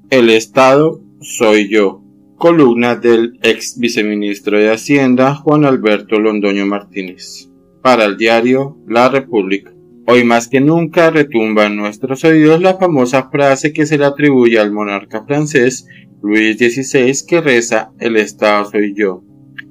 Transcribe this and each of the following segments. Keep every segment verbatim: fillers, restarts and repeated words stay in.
El Estado soy yo. Columna del ex viceministro de Hacienda Juan Alberto Londoño Martínez. Para el diario La República. Hoy más que nunca retumba en nuestros oídos la famosa frase que se le atribuye al monarca francés Luis dieciséis que reza: el Estado soy yo.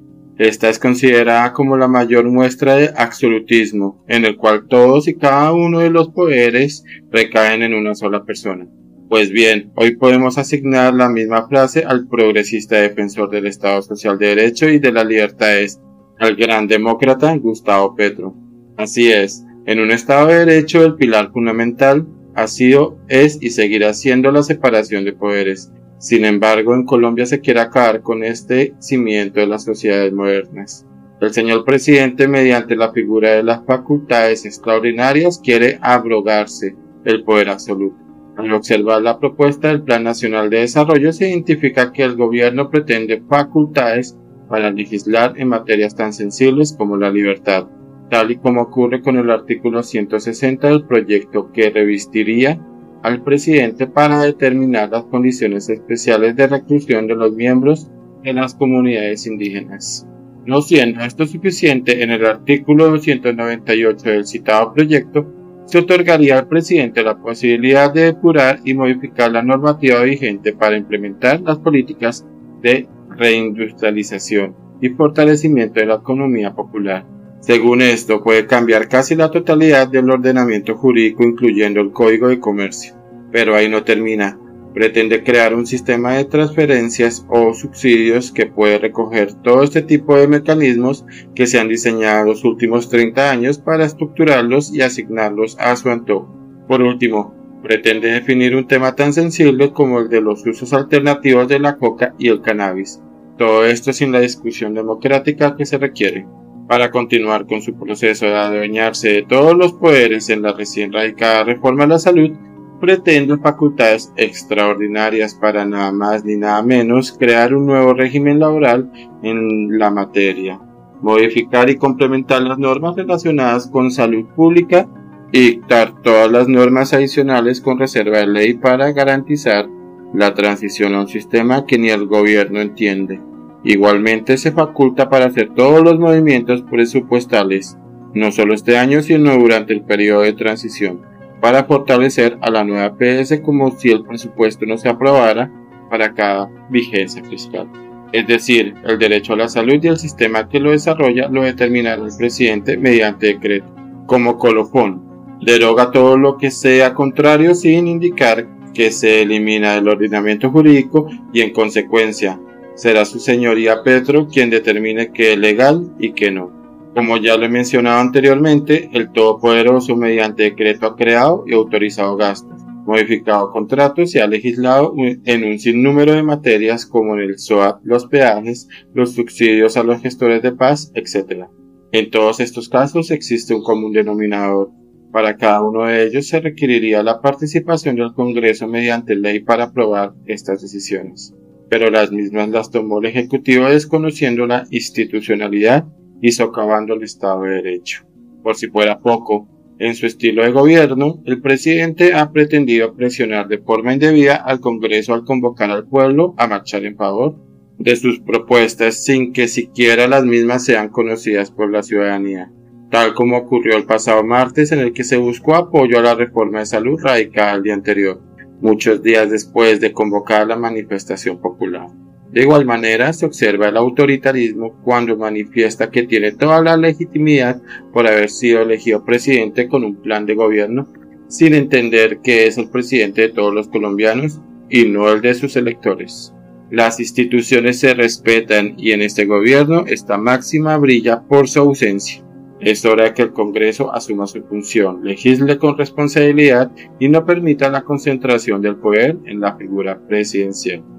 Esta es considerada como la mayor muestra de absolutismo, en el cual todos y cada uno de los poderes recaen en una sola persona. Pues bien, hoy podemos asignar la misma frase al progresista defensor del Estado Social de Derecho y de las libertades, al gran demócrata Gustavo Petro. Así es, en un Estado de Derecho el pilar fundamental ha sido, es y seguirá siendo la separación de poderes. Sin embargo, en Colombia se quiere acabar con este cimiento de las sociedades modernas. El señor presidente, mediante la figura de las facultades extraordinarias, quiere abrogarse el poder absoluto. Al observar la propuesta del Plan Nacional de Desarrollo, se identifica que el gobierno pretende facultades para legislar en materias tan sensibles como la libertad, tal y como ocurre con el artículo ciento sesenta del proyecto, que revestiría al presidente para determinar las condiciones especiales de reclusión de los miembros de las comunidades indígenas. No siendo esto suficiente, en el artículo doscientos noventa y ocho del citado proyecto, se otorgaría al presidente la posibilidad de depurar y modificar la normativa vigente para implementar las políticas de reindustrialización y fortalecimiento de la economía popular. Según esto, puede cambiar casi la totalidad del ordenamiento jurídico, incluyendo el Código de Comercio. Pero ahí no termina. Pretende crear un sistema de transferencias o subsidios que puede recoger todo este tipo de mecanismos que se han diseñado los últimos treinta años para estructurarlos y asignarlos a su antojo. Por último, pretende definir un tema tan sensible como el de los usos alternativos de la coca y el cannabis. Todo esto sin la discusión democrática que se requiere. Para continuar con su proceso de adueñarse de todos los poderes en la recién radicada reforma a la salud, pretende facultades extraordinarias para nada más ni nada menos crear un nuevo régimen laboral en la materia, modificar y complementar las normas relacionadas con salud pública y dictar todas las normas adicionales con reserva de ley para garantizar la transición a un sistema que ni el gobierno entiende. Igualmente se faculta para hacer todos los movimientos presupuestales, no solo este año sino durante el periodo de transición, para fortalecer a la nueva P S como si el presupuesto no se aprobara para cada vigencia fiscal. Es decir, el derecho a la salud y el sistema que lo desarrolla lo determinará el presidente mediante decreto. Como colofón, deroga todo lo que sea contrario sin indicar que se elimina del ordenamiento jurídico y en consecuencia será su señoría Petro quien determine qué es legal y qué no. Como ya lo he mencionado anteriormente, el Todopoderoso mediante decreto ha creado y autorizado gastos, modificado contratos y ha legislado en un sinnúmero de materias como en el S O A P, los peajes, los subsidios a los gestores de paz, etcétera. En todos estos casos existe un común denominador. Para cada uno de ellos se requeriría la participación del Congreso mediante ley para aprobar estas decisiones. Pero las mismas las tomó el Ejecutivo desconociendo la institucionalidad y socavando el Estado de Derecho. Por si fuera poco, en su estilo de gobierno, el presidente ha pretendido presionar de forma indebida al Congreso al convocar al pueblo a marchar en favor de sus propuestas sin que siquiera las mismas sean conocidas por la ciudadanía, tal como ocurrió el pasado martes en el que se buscó apoyo a la reforma de salud radicada el día anterior, muchos días después de convocar la manifestación popular. De igual manera, se observa el autoritarismo cuando manifiesta que tiene toda la legitimidad por haber sido elegido presidente con un plan de gobierno, sin entender que es el presidente de todos los colombianos y no el de sus electores. Las instituciones se respetan y en este gobierno esta máxima brilla por su ausencia. Es hora de que el Congreso asuma su función, legisle con responsabilidad y no permita la concentración del poder en la figura presidencial.